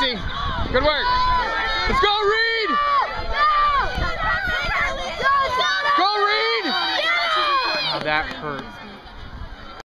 Macy. Good work. Let's go, Reed. Go, Reed. Oh, that hurt.